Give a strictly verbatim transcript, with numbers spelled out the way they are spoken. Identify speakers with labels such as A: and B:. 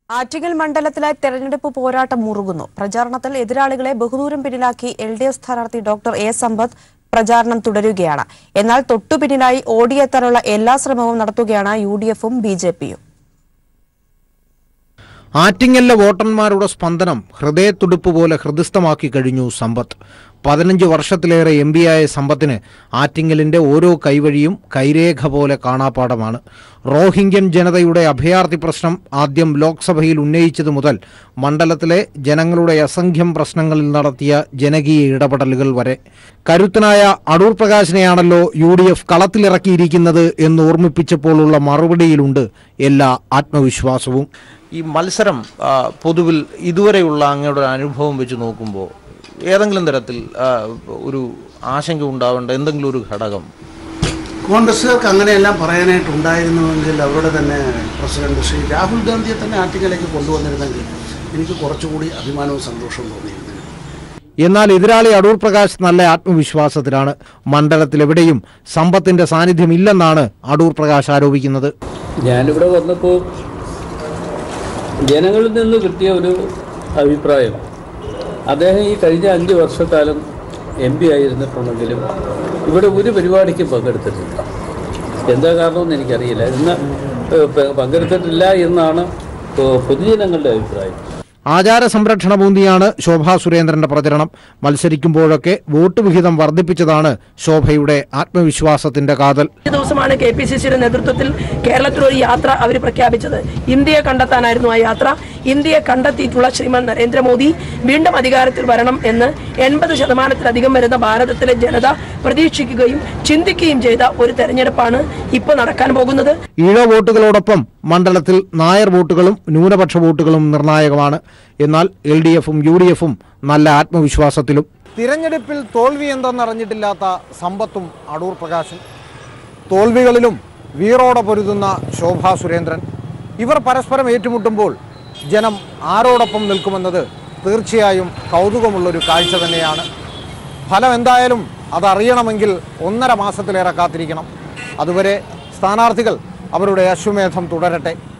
A: ആറ്റിങ്ങൽ മണ്ഡലത്തിലെ തെരഞ്ഞെടുപ്പ് പോരാട്ടം മുറുകുന്നു. പ്രചാരണത്തിൽ എതിരാളികളെ ബഹുദൂരം പിന്നിലാക്കി എൽ ഡി എഫ് സ്ഥാനാർത്ഥി ഡോക്ടർ എ സമ്പത്ത് പ്രചാരണം തുടരുകയാണ്. എന്നാൽ തൊട്ടുപിന്നിലായി ഓടിയെത്താനുള്ള എല്ലാ ശ്രമവും നടത്തുകയാണ് യു ഡി എഫും ബി ജെ പിയും.
B: ആറ്റിങ്ങലിലെ വോട്ടർമാരുടെ സ്പന്ദനം ഹൃദയത്തുടിപ്പ് പോലെ ഹൃദിസ്ഥമാക്കി കഴിഞ്ഞു സമ്പത്ത്. പതിനഞ്ച് വർഷത്തിലേറെ എം പിയായ സമ്പത്തിന് ആറ്റിങ്ങലിന്റെ ഓരോ കൈവഴിയും കൈരേഖ പോലെ കാണാപ്പാടമാണ്. റോഹിംഗ്യൻ ജനതയുടെ അഭയാർത്ഥി പ്രശ്നം ആദ്യം ലോക്സഭയിൽ ഉന്നയിച്ചതു മുതൽ മണ്ഡലത്തിലെ ജനങ്ങളുടെ അസംഖ്യം പ്രശ്നങ്ങളിൽ നടത്തിയ ജനകീയ ഇടപെടലുകൾ വരെ. കരുത്തനായ അടൂർ പ്രകാശിനെയാണല്ലോ യു ഡി എഫ് കളത്തിലിറക്കിയിരിക്കുന്നത് എന്ന് ഓർമ്മിപ്പിച്ചപ്പോഴുള്ള മറുപടിയിലുണ്ട് എല്ലാ ആത്മവിശ്വാസവും.
C: ഈ മത്സരം പൊതുവിൽ ഇതുവരെയുള്ള അങ്ങയുടെ അനുഭവം വെച്ച് നോക്കുമ്പോൾ ഏതെങ്കിലും തരത്തിൽ ഒരു ആശങ്ക ഉണ്ടാവേണ്ട എന്തെങ്കിലും ഒരു ഘടകം
D: കോൺഗ്രസ്സുകാർക്ക് അങ്ങനെയെല്ലാം പറയാനായിട്ടുണ്ടായിരുന്നുവെങ്കിൽ അവരുടെ തന്നെ പ്രസിഡന്റ് ശ്രീ രാഹുൽ ഗാന്ധിയെ തന്നെ ആറ്റിങ്ങലേക്ക് കൊണ്ടുവന്നിരുന്നെങ്കിൽ എനിക്ക് കുറച്ചുകൂടി അഭിമാനവും സന്തോഷവും തോന്നിയിരുന്നു.
B: എന്നാൽ എതിരാളി അടൂർ പ്രകാശ് നല്ല ആത്മവിശ്വാസത്തിലാണ്. മണ്ഡലത്തിലെവിടെയും സമ്പത്തിന്റെ സാന്നിധ്യമില്ലെന്നാണ് അടൂർ പ്രകാശ് ആരോപിക്കുന്നത്.
E: ഞാനിവിടെ വന്നപ്പോൾ ജനങ്ങളിൽ നിന്ന് കിട്ടിയ ഒരു അഭിപ്രായം, അദ്ദേഹം ഈ കഴിഞ്ഞ അഞ്ച് വർഷക്കാലം എം പി ആയിരുന്നിട്ടുണ്ടെങ്കിലും ഇവിടെ ഒരു പരിപാടിക്ക് പങ്കെടുത്തിട്ടില്ല. എന്താ കാരണമെന്ന് എനിക്കറിയില്ല. ഇന്ന് പങ്കെടുത്തിട്ടില്ല എന്നാണ് പൊതുജനങ്ങളുടെ അഭിപ്രായം.
B: ആചാര സംരക്ഷണ ബൂന്തിയാണ് ശോഭാ സുരേന്ദ്രന്റെ പ്രചരണം. മത്സരിക്കുമ്പോഴൊക്കെ വോട്ട് വിഹിതം വർദ്ധിപ്പിച്ചതാണ് ശോഭയുടെ ആത്മവിശ്വാസത്തിന്റെ കാതൽ.
F: ഈ ദിവസമാണ് കെ പി സി സിയുടെ നേതൃത്വത്തിൽ കേരളത്തിലൊരു യാത്ര അവർ പ്രഖ്യാപിച്ചത്. ഇന്ത്യയെ കണ്ടെത്താനായിരുന്നു ആ യാത്ര. ഇന്ത്യയെ കണ്ടെത്തിയിട്ടുള്ള ശ്രീമാൻ നരേന്ദ്രമോദി വീണ്ടും അധികാരത്തിൽ വരണം എന്ന് എൺപത് ശതമാനത്തിലധികം വരുന്ന ഭാരതത്തിലെ ജനത പ്രതീക്ഷിക്കുകയും ചിന്തിക്കുകയും ചെയ്ത ഒരു തെരഞ്ഞെടുപ്പാണ് ഇപ്പോൾ നടക്കാൻ പോകുന്നത്.
B: ഈഴ വോട്ടുകളോടൊപ്പം മണ്ഡലത്തിൽ നായർ വോട്ടുകളും ന്യൂനപക്ഷ വോട്ടുകളും നിർണായകമാണ്. എന്നാൽ എൽ ഡി എഫും യു ഡി എഫും നല്ല ആത്മവിശ്വാസത്തിലും. തിരഞ്ഞെടുപ്പിൽ തോൽവി എന്തെന്നറിഞ്ഞിട്ടില്ലാത്ത സമ്പത്തും അടൂർ പ്രകാശും, തോൽവികളിലും വീറോടെ പൊരുതുന്ന ശോഭാ സുരേന്ദ്രൻ, ഇവർ പരസ്പരം ഏറ്റുമുട്ടുമ്പോൾ ജനം ആരോടൊപ്പം നിൽക്കുമെന്നത് തീർച്ചയായും കൗതുകമുള്ളൊരു കാഴ്ച തന്നെയാണ്. ഫലം എന്തായാലും അതറിയണമെങ്കിൽ ഒന്നര മാസത്തിലേറെ കാത്തിരിക്കണം. അതുവരെ സ്ഥാനാർത്ഥികൾ അവരുടെ അശ്വമേധം തുടരട്ടെ.